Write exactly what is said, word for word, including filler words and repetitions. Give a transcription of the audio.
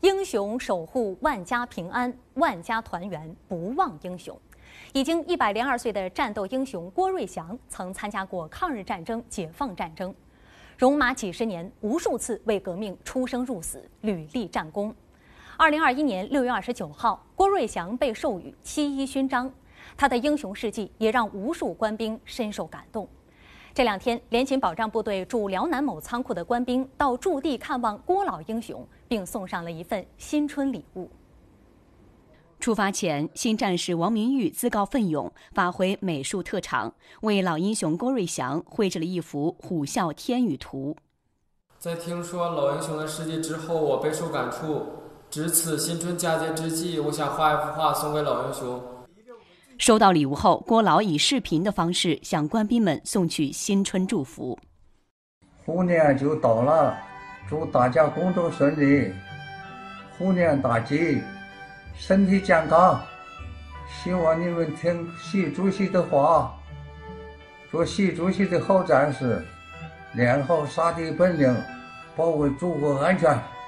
英雄守护万家平安，万家团圆不忘英雄。已经一百零二岁的战斗英雄郭瑞祥曾参加过抗日战争、解放战争，戎马几十年，无数次为革命出生入死，屡立战功。二零二一年六月二十九号，郭瑞祥被授予七一勋章，他的英雄事迹也让无数官兵深受感动。这两天，联勤保障部队驻辽南某仓库的官兵到驻地看望郭老英雄，并送上了一份新春礼物。 出发前，新战士王明玉自告奋勇，发挥美术特长，为老英雄郭瑞祥绘制了一幅虎啸天宇图。 在听说老英雄的事迹之后，我备受感触。值此新春佳节之际，我想画一幅画送给老英雄。 收到礼物后，郭老以视频的方式向官兵们送去新春祝福。 虎年就到了，祝大家工作顺利，虎年大吉，身体健康。希望你们听习主席的话，做习主席的好战士，练好杀敌本领，保卫祖国安全。